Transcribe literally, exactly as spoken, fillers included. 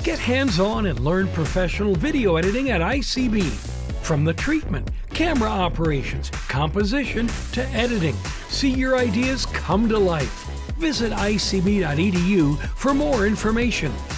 Get hands-on and learn professional video editing at I C B. From the treatment, camera operations, composition to editing, see your ideas come to life. Visit I C B dot E D U for more information.